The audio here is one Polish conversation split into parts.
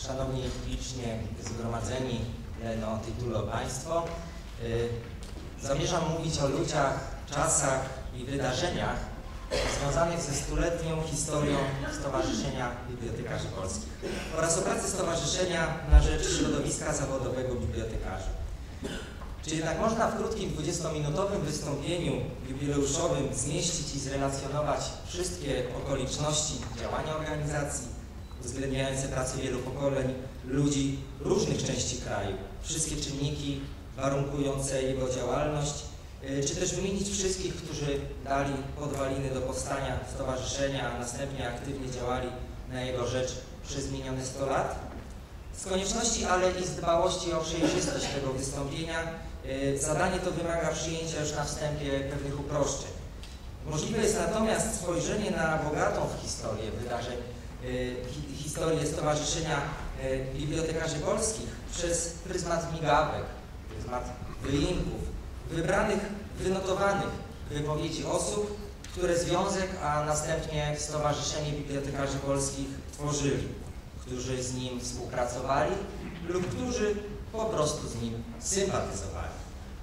Szanowni licznie zgromadzeni no, tytulo Państwo, zamierzam mówić o ludziach, czasach i wydarzeniach związanych ze stuletnią historią Stowarzyszenia Bibliotekarzy Polskich oraz o pracy Stowarzyszenia na rzecz środowiska zawodowego bibliotekarzy. Czy jednak można w krótkim 20-minutowym wystąpieniu jubileuszowym zmieścić i zrelacjonować wszystkie okoliczności działania organizacji, uwzględniające pracę wielu pokoleń ludzi różnych części kraju, wszystkie czynniki warunkujące jego działalność, czy też wymienić wszystkich, którzy dali podwaliny do powstania stowarzyszenia, a następnie aktywnie działali na jego rzecz przez minione 100 lat? Z konieczności, ale i z dbałości o przejrzystość tego wystąpienia zadanie to wymaga przyjęcia już na wstępie pewnych uproszczeń. Możliwe jest natomiast spojrzenie na bogatą w historię wydarzeń, historię Stowarzyszenia Bibliotekarzy Polskich przez pryzmat migawek, pryzmat wyimków, wybranych, wynotowanych wypowiedzi osób, które związek, a następnie Stowarzyszenie Bibliotekarzy Polskich tworzyli, którzy z nim współpracowali lub którzy po prostu z nim sympatyzowali.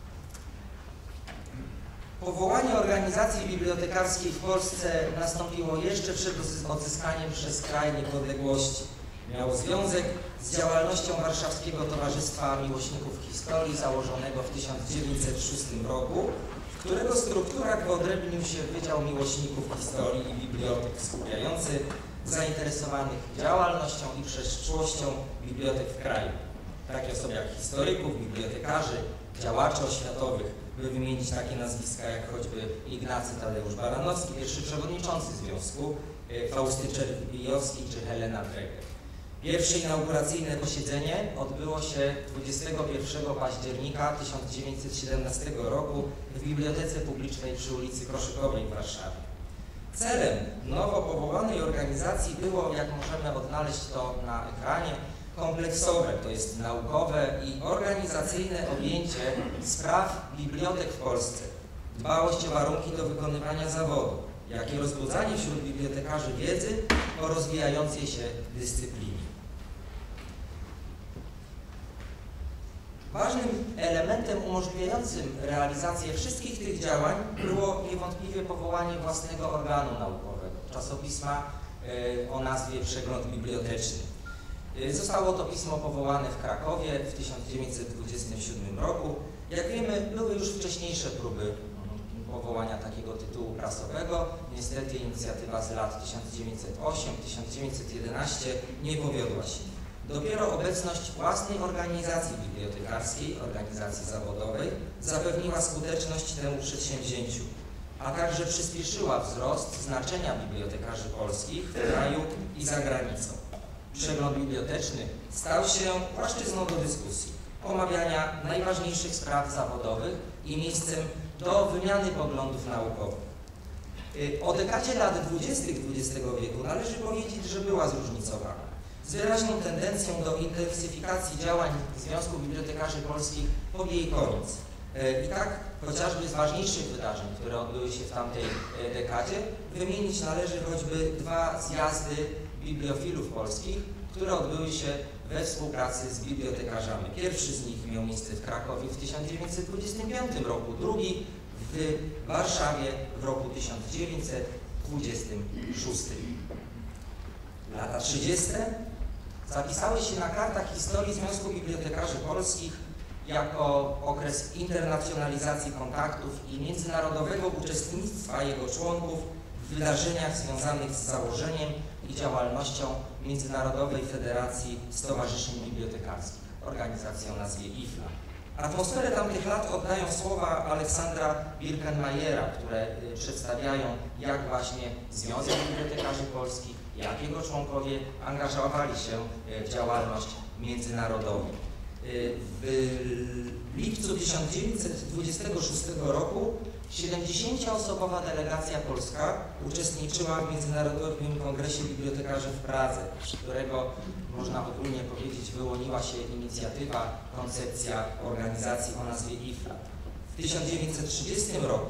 Powołanie organizacji bibliotekarskiej w Polsce nastąpiło jeszcze przed odzyskaniem przez kraj niepodległości. Miało związek z działalnością Warszawskiego Towarzystwa Miłośników Historii założonego w 1906 roku, w którego strukturach wyodrębnił się Wydział Miłośników Historii i Bibliotek skupiający zainteresowanych działalnością i przeszłością bibliotek w kraju. Takie osoby jak historyków, bibliotekarzy, działaczy oświatowych, by wymienić takie nazwiska jak choćby Ignacy Tadeusz Baranowski, pierwszy przewodniczący związku, Fausty Czerwijowski czy Helena Dreger. Pierwsze inauguracyjne posiedzenie odbyło się 21 października 1917 roku w Bibliotece Publicznej przy ulicy Koszykowej w Warszawie. Celem nowo powołanej organizacji było, jak możemy odnaleźć to na ekranie, kompleksowe, to jest naukowe i organizacyjne objęcie spraw bibliotek w Polsce, dbałość o warunki do wykonywania zawodu, jak i rozbudzanie wśród bibliotekarzy wiedzy o rozwijającej się dyscyplinie. Ważnym elementem umożliwiającym realizację wszystkich tych działań było niewątpliwie powołanie własnego organu naukowego, czasopisma o nazwie Przegląd Biblioteczny. Zostało to pismo powołane w Krakowie w 1927 roku. Jak wiemy, były już wcześniejsze próby powołania takiego tytułu prasowego. Niestety inicjatywa z lat 1908-1911 nie powiodła się. Dopiero obecność własnej organizacji bibliotekarskiej, organizacji zawodowej, zapewniła skuteczność temu przedsięwzięciu, a także przyspieszyła wzrost znaczenia bibliotekarzy polskich w kraju i za granicą. Przegląd biblioteczny stał się płaszczyzną do dyskusji, omawiania najważniejszych spraw zawodowych i miejscem do wymiany poglądów naukowych. O dekadzie lat 20. XX wieku należy powiedzieć, że była zróżnicowana, z wyraźną tendencją do intensyfikacji działań Związku Bibliotekarzy Polskich pod jej koniec. I tak chociażby z ważniejszych wydarzeń, które odbyły się w tamtej dekadzie, wymienić należy choćby 2 zjazdy bibliofilów polskich, które odbyły się we współpracy z bibliotekarzami. Pierwszy z nich miał miejsce w Krakowie w 1925 roku, drugi w Warszawie w roku 1926. Lata 30. zapisały się na kartach historii Związku Bibliotekarzy Polskich jako okres internacjonalizacji kontaktów i międzynarodowego uczestnictwa jego członków w wydarzeniach związanych z założeniem i działalnością Międzynarodowej Federacji Stowarzyszeń Bibliotekarskich, organizacji o nazwie IFLA. Atmosferę tamtych lat oddają słowa Aleksandra Birkenmajera, które przedstawiają, jak właśnie Związek Bibliotekarzy Polskich, jak jego członkowie angażowali się w działalność międzynarodową. W lipcu 1926 roku 70-osobowa delegacja polska uczestniczyła w Międzynarodowym Kongresie Bibliotekarzy w Pradze, z którego, można ogólnie powiedzieć, wyłoniła się inicjatywa, koncepcja organizacji o nazwie IFLA. W 1930 roku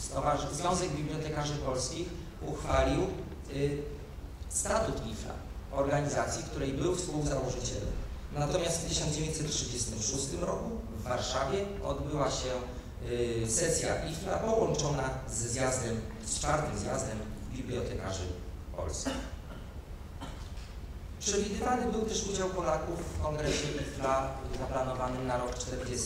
Związek Bibliotekarzy Polskich uchwalił statut IFLA, organizacji, której był współzałożycielem. Natomiast w 1936 roku w Warszawie odbyła się sesja IFLA połączona z czwartym zjazdem bibliotekarzy polskich. Przewidywany był też udział Polaków w kongresie IFLA zaplanowanym na rok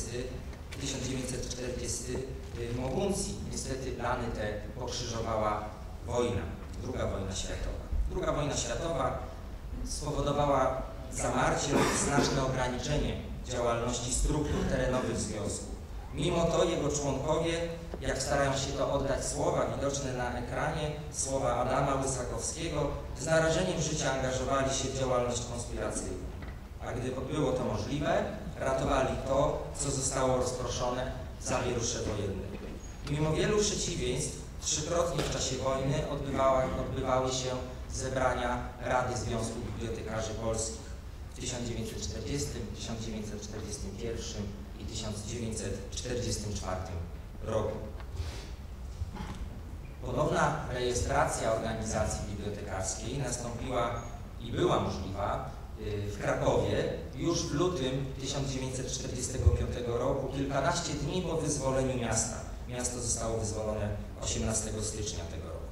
1940 w Moguncji. Niestety plany te pokrzyżowała wojna, II wojna światowa. II wojna światowa spowodowała zamarcie lub znaczne ograniczenie działalności struktur terenowych związku. Mimo to jego członkowie, jak starają się to oddać słowa widoczne na ekranie, słowa Adama Łysakowskiego, z narażeniem życia angażowali się w działalność konspiracyjną. A gdy było to możliwe, ratowali to, co zostało rozproszone w zawierusze wojennym. Mimo wielu przeciwieństw, trzykrotnie w czasie wojny odbywały się zebrania Rady Związku Bibliotekarzy Polskich w 1940, 1941 i 1944 roku. Ponowna rejestracja organizacji bibliotekarskiej nastąpiła i była możliwa w Krakowie już w lutym 1945 roku, kilkanaście dni po wyzwoleniu miasta. Miasto zostało wyzwolone 18 stycznia tego roku.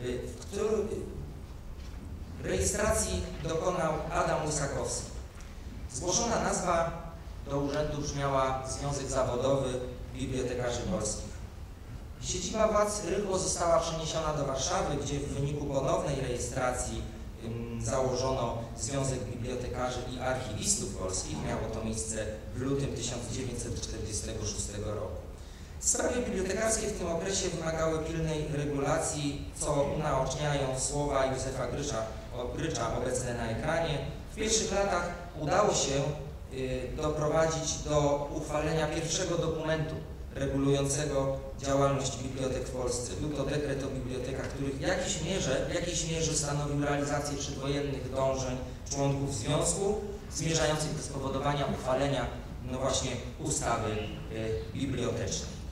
Rejestracji dokonał Adam Łysakowski. Zgłoszona nazwa do urzędu brzmiała Związek Zawodowy Bibliotekarzy Polskich. Siedziba władz rychło została przeniesiona do Warszawy, gdzie w wyniku ponownej rejestracji założono Związek Bibliotekarzy i Archiwistów Polskich. Miało to miejsce w lutym 1946 roku. Sprawy bibliotekarskie w tym okresie wymagały pilnej regulacji, co unaoczniają słowa Józefa Grycza obecne na ekranie. W pierwszych latach udało się doprowadzić do uchwalenia pierwszego dokumentu regulującego działalność bibliotek w Polsce. Był to dekret o bibliotekach, który w jakiejś mierze stanowił realizację przedwojennych dążeń członków związku zmierzających do spowodowania uchwalenia właśnie ustawy bibliotecznej.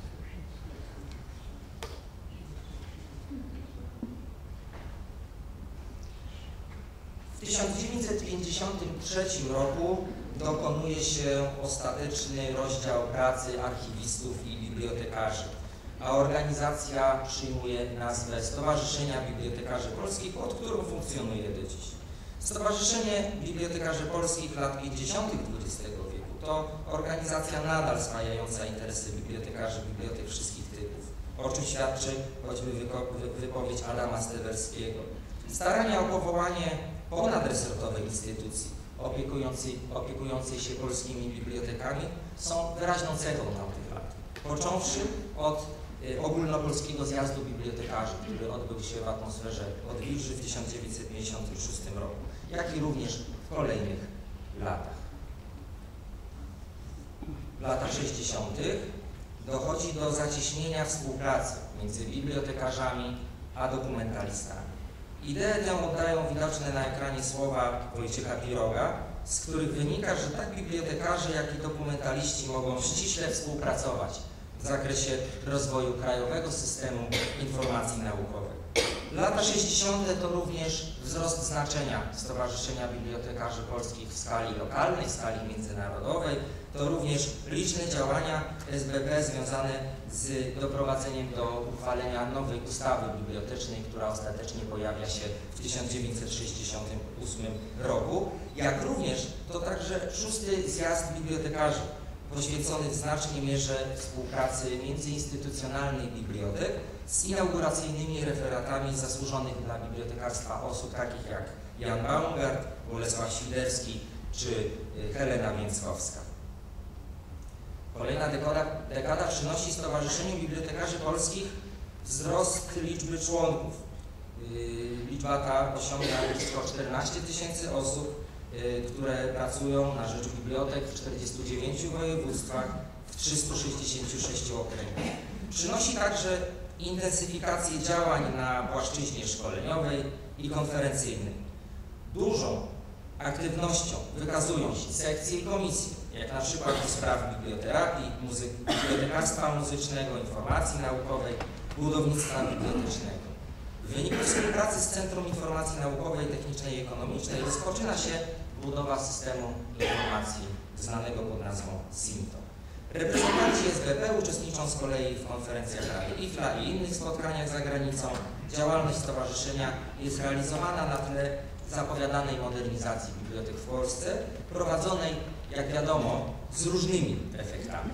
W 1953 roku dokonuje się ostateczny rozdział pracy archiwistów i bibliotekarzy, a organizacja przyjmuje nazwę Stowarzyszenia Bibliotekarzy Polskich, pod którą funkcjonuje do dziś. Stowarzyszenie Bibliotekarzy Polskich lat 50. XX wieku to organizacja nadal spajająca interesy bibliotekarzy bibliotek wszystkich typów, o czym świadczy choćby wypowiedź Adama Stewerskiego. Starania o powołanie ponadresortowej instytucji opiekującej się polskimi bibliotekami są wyraźną cechą tamtych lat. Począwszy od ogólnopolskiego zjazdu bibliotekarzy, który odbył się w atmosferze Odwilży w 1956 roku, jak i również w kolejnych latach. W latach 60. dochodzi do zacieśnienia współpracy między bibliotekarzami a dokumentalistami. Ideę tę oddają widoczne na ekranie słowa Wojciecha Piroga, z których wynika, że tak bibliotekarze, jak i dokumentaliści mogą ściśle współpracować w zakresie rozwoju krajowego systemu informacji naukowej. Lata 60. to również wzrost znaczenia Stowarzyszenia Bibliotekarzy Polskich w skali lokalnej, w skali międzynarodowej. To również liczne działania SBB związane z doprowadzeniem do uchwalenia nowej ustawy bibliotecznej, która ostatecznie pojawia się w 1968 roku, jak również to także 6. zjazd bibliotekarzy, poświęcony w znacznej mierze współpracy międzyinstytucjonalnej bibliotek z inauguracyjnymi referatami zasłużonych dla bibliotekarstwa osób takich jak Jan Baumgart, Bolesław Świderski czy Helena Więckowska. Kolejna dekada przynosi Stowarzyszeniu Bibliotekarzy Polskich wzrost liczby członków. Liczba ta osiąga blisko 14 000 osób, które pracują na rzecz bibliotek w 49 województwach, w 366 okręgach. Przynosi także intensyfikację działań na płaszczyźnie szkoleniowej i konferencyjnej. Dużą aktywnością wykazują się sekcje i komisje, jak na przykład do spraw biblioterapii, bibliotekarstwa muzycznego, informacji naukowej, budownictwa bibliotecznego. W wyniku współpracy z Centrum Informacji Naukowej, Technicznej i Ekonomicznej rozpoczyna się budowa systemu informacji znanego pod nazwą SINTO. Reprezentanci SBP uczestniczą z kolei w konferencjach Rady IFLA i innych spotkaniach za granicą. Działalność stowarzyszenia jest realizowana na tle zapowiadanej modernizacji bibliotek w Polsce, prowadzonej, jak wiadomo, z różnymi efektami.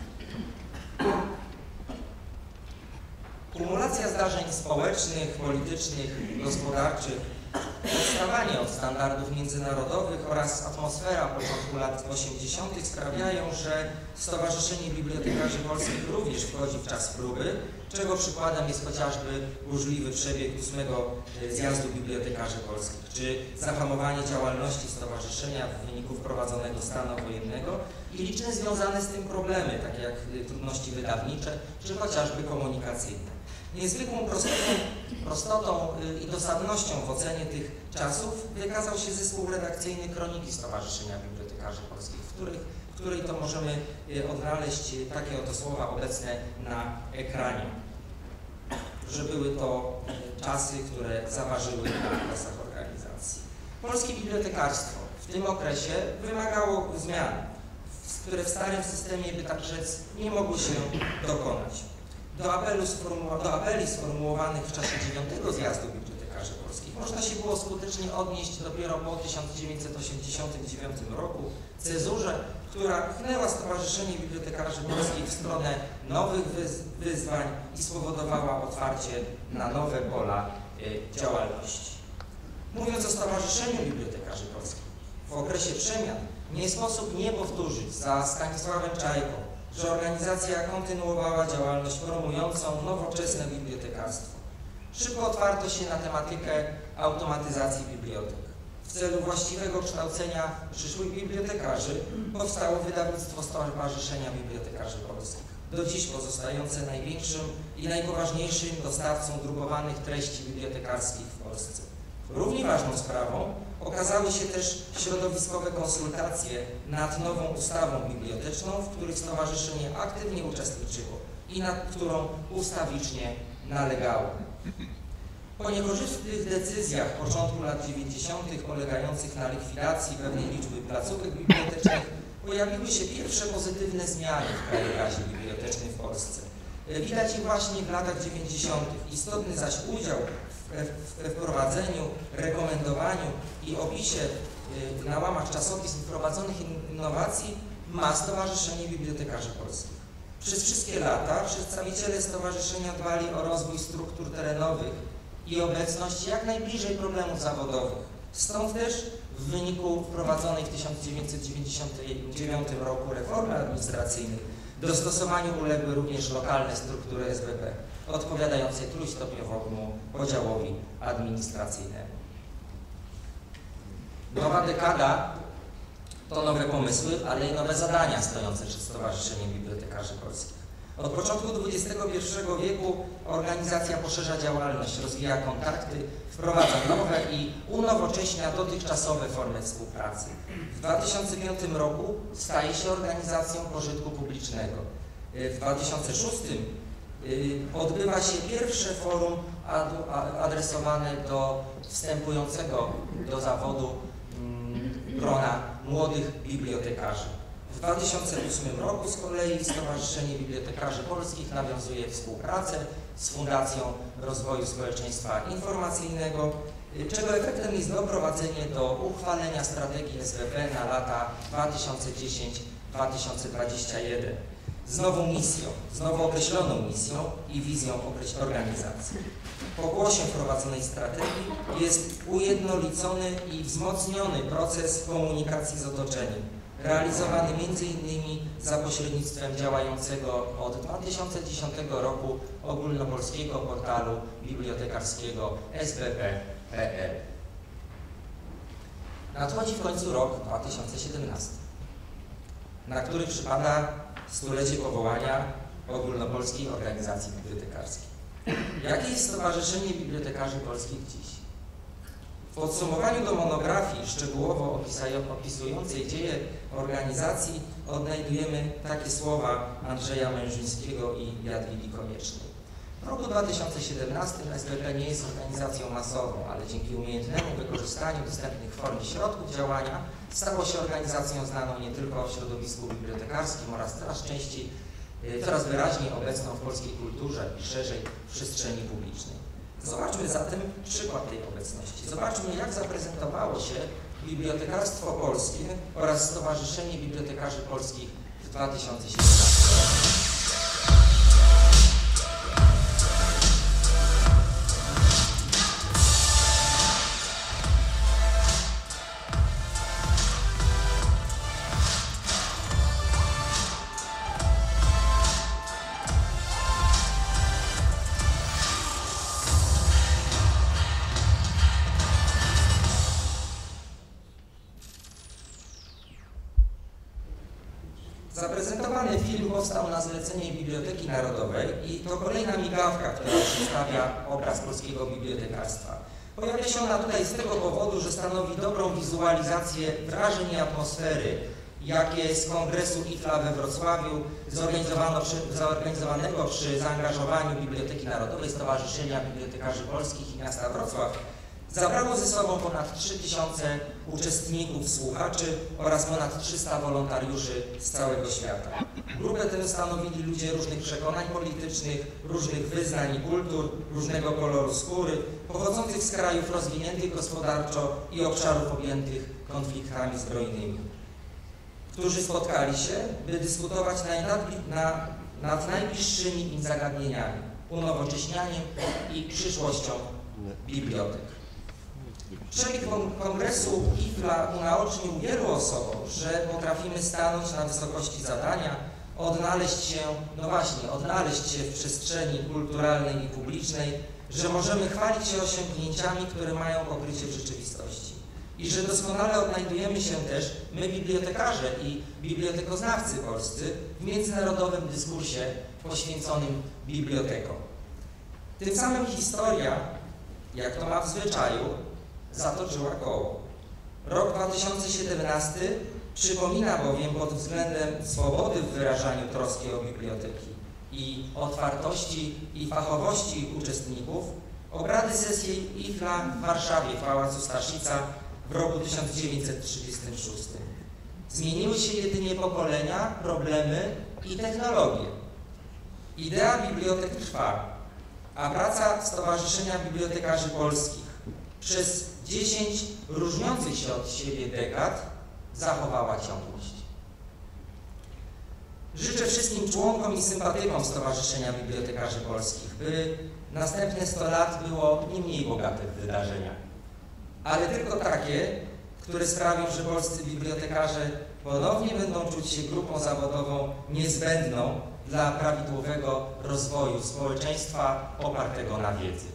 Kumulacja zdarzeń społecznych, politycznych, gospodarczych, odstawanie od standardów międzynarodowych oraz atmosfera początku lat 80. sprawiają, że Stowarzyszenie Bibliotekarzy Polskich również wchodzi w czas próby, czego przykładem jest chociażby burzliwy przebieg 8. Zjazdu Bibliotekarzy Polskich, czy zahamowanie działalności stowarzyszenia w wyniku wprowadzonego stanu wojennego i liczne związane z tym problemy, takie jak trudności wydawnicze, czy chociażby komunikacyjne. Niezwykłą prostotą i dosadnością w ocenie tych czasów wykazał się zespół redakcyjny Kroniki Stowarzyszenia Bibliotekarzy Polskich, w której to możemy odnaleźć takie oto słowa obecne na ekranie, że były to czasy, które zaważyły na losach organizacji. Polskie bibliotekarstwo w tym okresie wymagało zmian, które w starym systemie, by tak rzec, nie mogły się dokonać. Do apeli sformułowanych w czasie 9. Zjazdu Bibliotekarzy Polskich można się było skutecznie odnieść dopiero po 1989 roku cezurze, która pchnęła Stowarzyszenie Bibliotekarzy Polskich w stronę nowych wyzwań i spowodowała otwarcie na nowe pola działalności. Mówiąc o Stowarzyszeniu Bibliotekarzy Polskich, w okresie przemian nie sposób nie powtórzyć za Stanisławem Czajką, że organizacja kontynuowała działalność promującą nowoczesne bibliotekarstwo. Szybko otwarto się na tematykę automatyzacji bibliotek. W celu właściwego kształcenia przyszłych bibliotekarzy powstało wydawnictwo Stowarzyszenia Bibliotekarzy Polskich, do dziś pozostające największym i najpoważniejszym dostawcą drukowanych treści bibliotekarskich w Polsce. Równie ważną sprawą okazały się też środowiskowe konsultacje nad nową ustawą biblioteczną, w których stowarzyszenie aktywnie uczestniczyło i nad którą ustawicznie nalegało. Po niekorzystnych decyzjach początku lat 90. polegających na likwidacji pewnej liczby placówek bibliotecznych pojawiły się pierwsze pozytywne zmiany w krajobrazie bibliotecznym w Polsce. Widać ich właśnie w latach 90. Istotny zaś udział we wprowadzeniu, rekomendowaniu i opisie na łamach czasopism wprowadzonych innowacji ma Stowarzyszenie Bibliotekarzy Polskich. Przez wszystkie lata przedstawiciele stowarzyszenia dbali o rozwój struktur terenowych i obecność jak najbliżej problemów zawodowych. Stąd też w wyniku wprowadzonej w 1999 roku reformy administracyjnej dostosowaniu uległy również lokalne struktury SBP, odpowiadające trójstopniowemu podziałowi administracyjnemu. Nowa dekada to nowe pomysły, ale i nowe zadania stojące przed Stowarzyszeniem Bibliotekarzy Polskich. Od początku XXI wieku organizacja poszerza działalność, rozwija kontakty, wprowadza nowe i unowocześnia dotychczasowe formy współpracy. W 2005 roku staje się organizacją pożytku publicznego. W 2006 odbywa się pierwsze forum adresowane do wstępującego do zawodu grona młodych bibliotekarzy. W 2008 roku z kolei Stowarzyszenie Bibliotekarzy Polskich nawiązuje współpracę z Fundacją Rozwoju Społeczeństwa Informacyjnego, czego efektem jest doprowadzenie do uchwalenia strategii SBP na lata 2010-2021 z nową misją, z nowo określoną misją i wizją organizacji. Po głosie wprowadzonej strategii jest ujednolicony i wzmocniony proces komunikacji z otoczeniem, realizowany m.in. za pośrednictwem działającego od 2010 roku ogólnopolskiego portalu bibliotekarskiego sbp.pl. Nadchodzi w końcu rok 2017, na który przypada stulecie powołania Ogólnopolskiej Organizacji Bibliotekarskiej. Jakie jest Stowarzyszenie Bibliotekarzy Polskich dziś? W podsumowaniu do monografii szczegółowo opisującej dzieje organizacji odnajdujemy takie słowa Andrzeja Mężyńskiego i Jadwigi Koniecznej. W roku 2017 SBP nie jest organizacją masową, ale dzięki umiejętnemu wykorzystaniu dostępnych form i środków działania stało się organizacją znaną nie tylko w środowisku bibliotekarskim oraz coraz wyraźniej obecną w polskiej kulturze i szerzej w przestrzeni publicznej. Zobaczmy zatem przykład tej obecności. Zobaczmy, jak zaprezentowało się Bibliotekarstwo Polskie oraz Stowarzyszenie Bibliotekarzy Polskich w 2017 roku. Zaprezentowany film powstał na zlecenie Biblioteki Narodowej i to kolejna migawka, która przedstawia obraz polskiego bibliotekarstwa. Pojawia się ona tutaj z tego powodu, że stanowi dobrą wizualizację wrażeń i atmosfery, jakie z kongresu IFLA we Wrocławiu, zorganizowanego przy zaangażowaniu Biblioteki Narodowej, Stowarzyszenia Bibliotekarzy Polskich i Miasta Wrocław, zabrało ze sobą ponad 3000 uczestników, słuchaczy oraz ponad 300 wolontariuszy z całego świata. Grupę tę stanowili ludzie różnych przekonań politycznych, różnych wyznań i kultur, różnego koloru skóry, pochodzących z krajów rozwiniętych gospodarczo i obszarów objętych konfliktami zbrojnymi, którzy spotkali się, by dyskutować nad najbliższymi im zagadnieniami, unowocześnianiem i przyszłością bibliotek. Przebieg kongresu IFLA unaocznił wielu osobom, że potrafimy stanąć na wysokości zadania, odnaleźć się w przestrzeni kulturalnej i publicznej, że możemy chwalić się osiągnięciami, które mają pokrycie w rzeczywistości. I że doskonale odnajdujemy się też my, bibliotekarze i bibliotekoznawcy polscy, w międzynarodowym dyskursie poświęconym bibliotekom. Tym samym historia, jak to ma w zwyczaju, zatoczyła koło. Rok 2017 przypomina bowiem pod względem swobody w wyrażaniu troski o biblioteki i otwartości i fachowości uczestników obrady sesji IFLA w Warszawie w Pałacu Staszica w roku 1936. Zmieniły się jedynie pokolenia, problemy i technologie. Idea bibliotek trwa, a praca Stowarzyszenia Bibliotekarzy Polskich przez 10 różniących się od siebie dekad zachowała ciągłość. Życzę wszystkim członkom i sympatykom Stowarzyszenia Bibliotekarzy Polskich, by następne 100 lat było nie mniej bogate w wydarzenia, ale tylko takie, które sprawią, że polscy bibliotekarze ponownie będą czuć się grupą zawodową niezbędną dla prawidłowego rozwoju społeczeństwa opartego na wiedzy.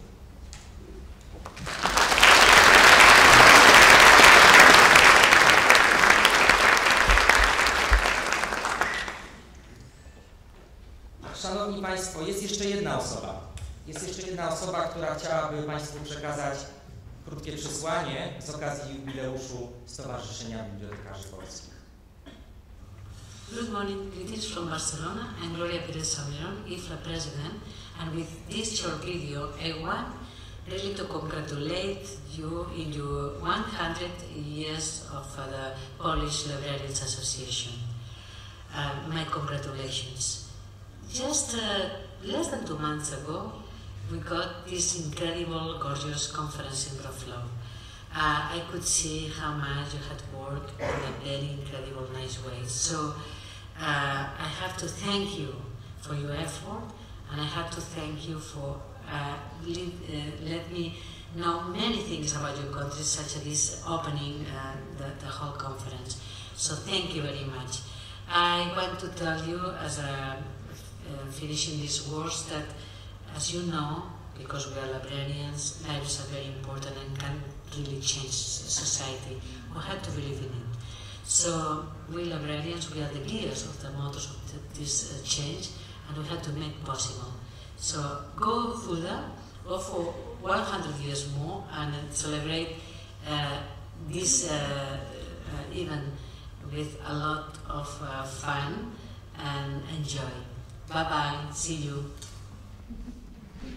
Szanowni Państwo, jest jeszcze jedna osoba, która chciałaby Państwu przekazać krótkie przesłanie z okazji jubileuszu Stowarzyszenia Bibliotekarzy Polskich. Good morning, greetings from Barcelona. I'm Gloria Pérez Salmerón, IFLA president, and with this short video, I want really to congratulate you in your 100 years of the Polish Librarians Association. My congratulations. Just less than 2 months ago, we got this incredible, gorgeous conference in Wrocław. I could see how much you had worked in a very incredible, nice way. So I have to thank you for your effort, and I have to thank you for let me know many things about your country, such as this opening the whole conference. So thank you very much. I want to tell you, as finishing these words, that as you know, because we are librarians, libraries are very important and can really change society. We have to believe in it. So we librarians, we are the leaders of the motors of this change, and we have to make possible. So go further, go for 100 years more, and celebrate this event with a lot of fun and enjoy. Bye-bye, see you.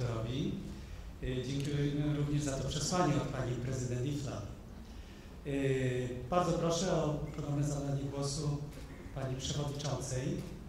dyrektorowi. Dziękuję również za to przesłanie od pani prezydent IFLA. Bardzo proszę o ponowne zabranie głosu pani przewodniczącej.